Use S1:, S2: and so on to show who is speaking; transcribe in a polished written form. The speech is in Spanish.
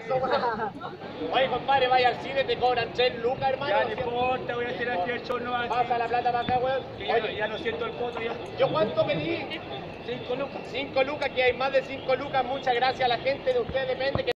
S1: eso, weón. Oye, compadre, vaya al cine, te cobran 3 lucas, hermano.
S2: Ya no importa, voy a hacer así el show nomás.
S1: Pasa la plata para acá, weón.
S2: Que
S1: Oye,
S2: ya no siento el poto ya.
S1: ¿yo cuánto pedí?
S2: 5 lucas.
S1: 5 lucas, que hay más de 5 lucas. Muchas gracias a la gente, de ustedes depende.